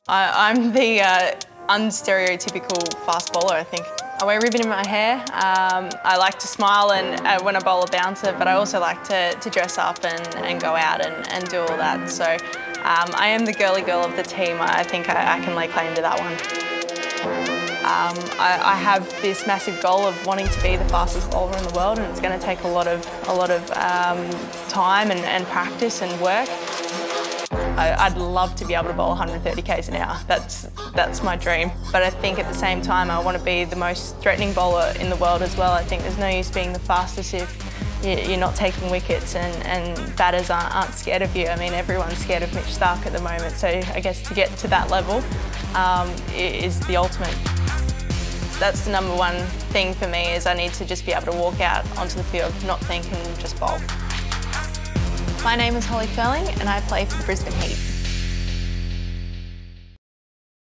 I'm the unstereotypical fast bowler, I think. I wear a ribbon in my hair. I like to smile and when I bowl a bouncer, but I also like to dress up and go out and do all that. So I am the girly girl of the team. I think I can lay claim to that one. I have this massive goal of wanting to be the fastest bowler in the world, and it's going to take a lot of time and practice and work. I'd love to be able to bowl 130 k's an hour. That's my dream. But I think at the same time I want to be the most threatening bowler in the world as well. I think there's no use being the fastest if you're not taking wickets and batters aren't scared of you. I mean, everyone's scared of Mitch Starc at the moment, so I guess to get to that level is the ultimate. That's the number one thing for me, is I need to just be able to walk out onto the field, not think and just bowl. My name is Ferling and I play for the Brisbane Heat.